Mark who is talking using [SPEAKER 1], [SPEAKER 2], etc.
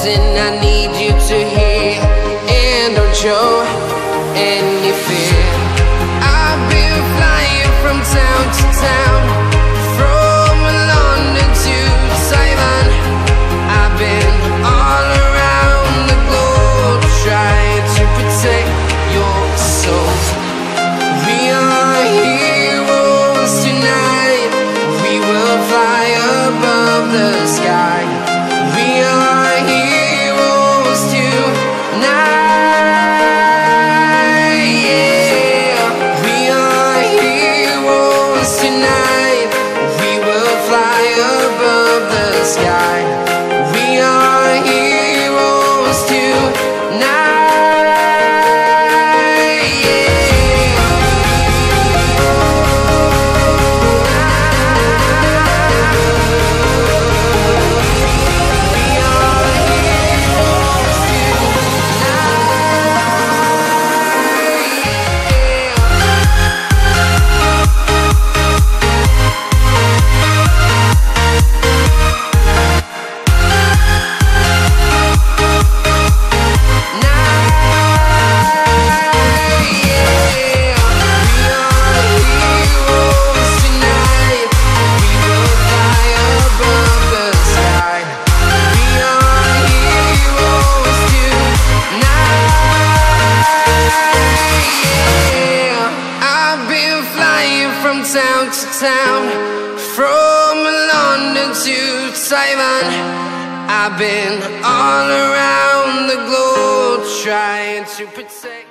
[SPEAKER 1] listen, I need you to hear, and don't show any fear. I've been flying from town to town, from London to Taiwan. I've been all around the globe trying to protect your soul. We are heroes tonight, we will fly above the sky. We are heroes tonight, yeah. We are heroes tonight, we will fly above the sky. We are heroes tonight, yeah. Town to town, from London to Taiwan. I've been all around the globe trying to protect